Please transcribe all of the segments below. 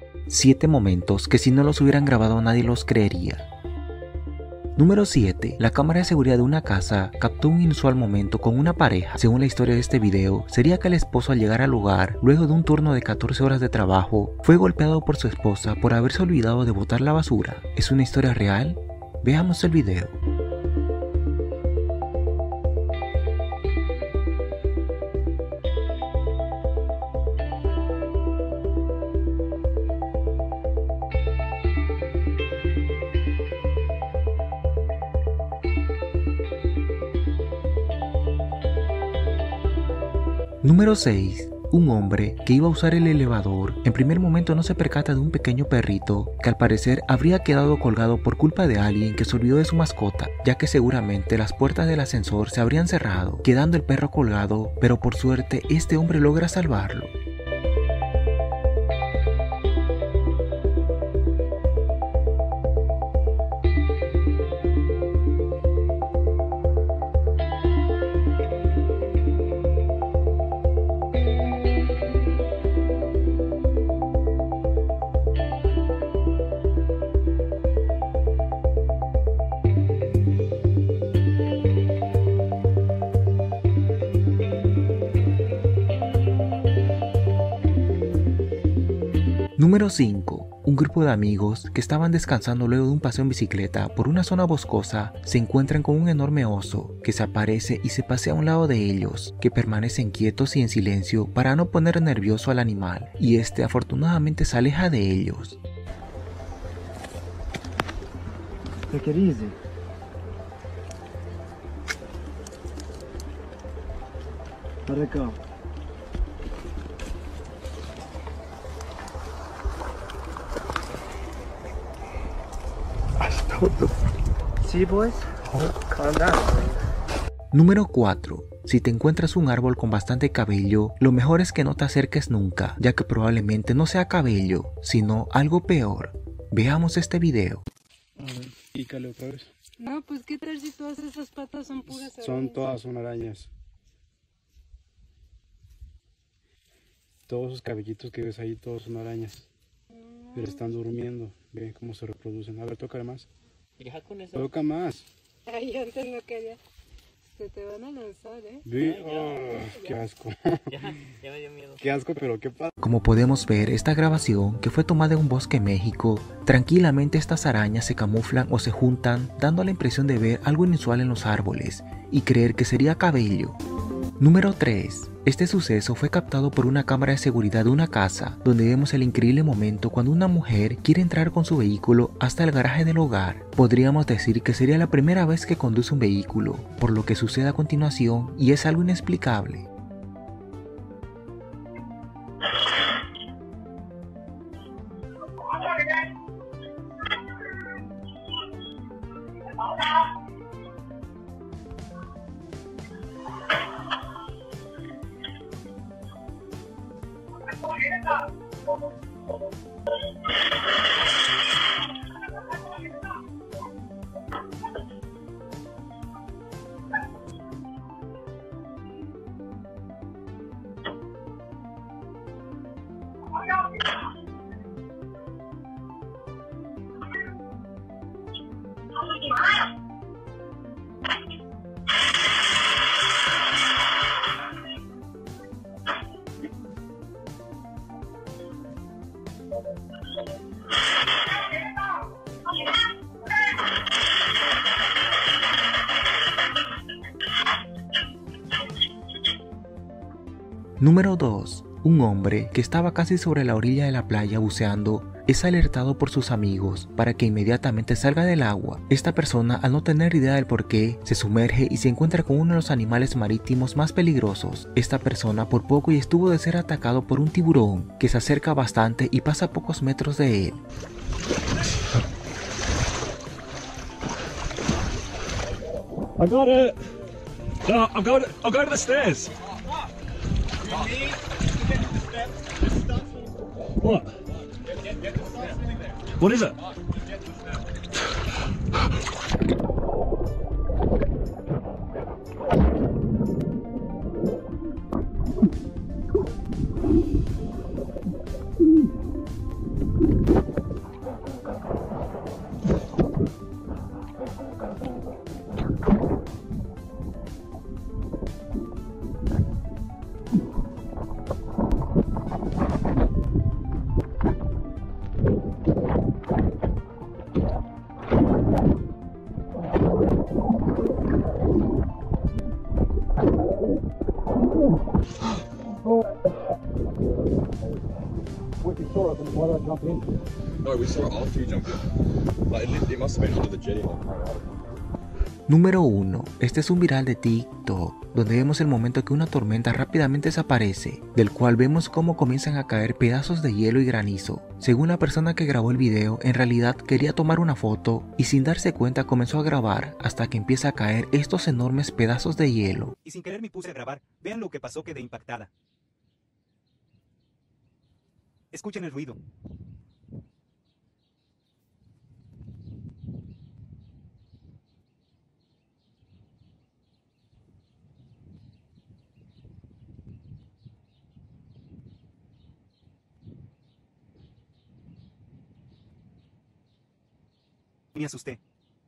7 momentos que si no los hubieran grabado nadie los creería. Número 7. La cámara de seguridad de una casa captó un inusual momento con una pareja. Según la historia de este video, sería que el esposo al llegar al lugar, luego de un turno de 14 horas de trabajo, fue golpeado por su esposa por haberse olvidado de botar la basura. ¿Es una historia real? Veamos el video. Número 6. Un hombre que iba a usar el elevador en primer momento no se percata de un pequeño perrito que al parecer habría quedado colgado por culpa de alguien que se olvidó de su mascota, ya que seguramente las puertas del ascensor se habrían cerrado, quedando el perro colgado, pero por suerte este hombre logra salvarlo. Número 5. Un grupo de amigos que estaban descansando luego de un paseo en bicicleta por una zona boscosa se encuentran con un enorme oso que se aparece y se pasea a un lado de ellos, que permanecen quietos y en silencio para no poner nervioso al animal, y este afortunadamente se aleja de ellos. Take it easy. Let it go. See, boys? Calm down. Número 4. Si te encuentras un árbol con bastante cabello, lo mejor es que no te acerques nunca, ya que probablemente no sea cabello, sino algo peor. Veamos este video. Pícale otra vez. No, pues qué tal si todas esas patas son puras arañas. Son arañas. Todos esos cabellitos que ves ahí, todos son arañas. Pero están durmiendo. Ven cómo se reproducen. A ver, toca más. Ya con eso. Toca más. Ay, antes no quería. Se te van a lanzar, ¿eh? Ve. Oh, qué asco. Ya me dio miedo. Qué asco, pero qué pasa. Como podemos ver, esta grabación, que fue tomada en un bosque en México, tranquilamente estas arañas se camuflan o se juntan, dando la impresión de ver algo inusual en los árboles y creer que sería cabello. Número 3. Este suceso fue captado por una cámara de seguridad de una casa, donde vemos el increíble momento cuando una mujer quiere entrar con su vehículo hasta el garaje del hogar. Podríamos decir que sería la primera vez que conduce un vehículo, por lo que sucede a continuación y es algo inexplicable. Número 2. Un hombre que estaba casi sobre la orilla de la playa buceando es alertado por sus amigos para que inmediatamente salga del agua. Esta persona, al no tener idea del por qué, se sumerge y se encuentra con uno de los animales marítimos más peligrosos. Esta persona por poco y estuvo de ser atacado por un tiburón que se acerca bastante y pasa a pocos metros de él. I got it. No, I'm going to the stairs. What? What is it? saw it, then why did I jump in? No, we saw it after you jumped in. Like, it must have been under the jetty. Número 1. Este es un viral de TikTok, donde vemos el momento que una tormenta rápidamente desaparece, del cual vemos cómo comienzan a caer pedazos de hielo y granizo. Según la persona que grabó el video, en realidad quería tomar una foto y sin darse cuenta comenzó a grabar hasta que empieza a caer estos enormes pedazos de hielo. Y sin querer me puse a grabar. Vean lo que pasó, quedé impactada. Escuchen el ruido. Me asusté.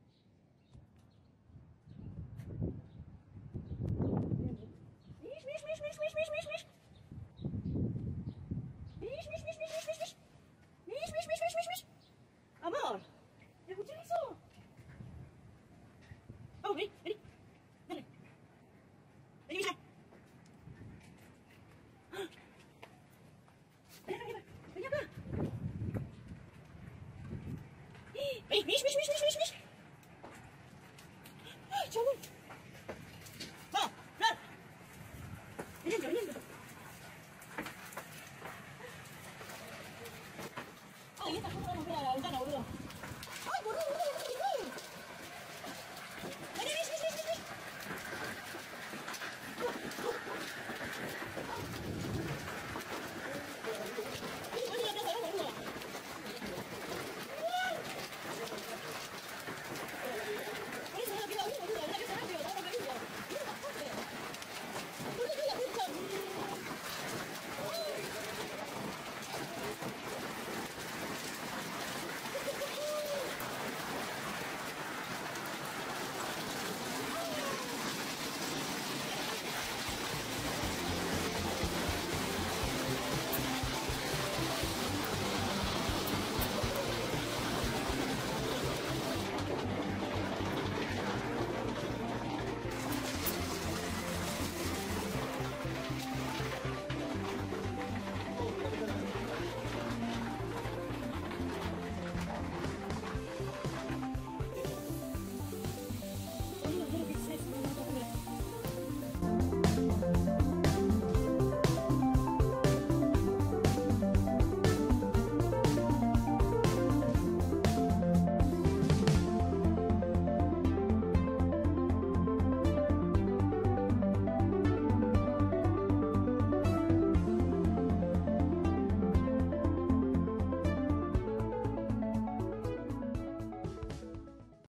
Amor, ¿escuchas eso? Vamos, vení, vení. Dale. Vení, ya. Vení acá. Vení, vení, vení, vení, vení. Ay, chabón. Vamos, Flor. Vení, vení. Ay, esta cosa vamos a ver a la ventana, boludo.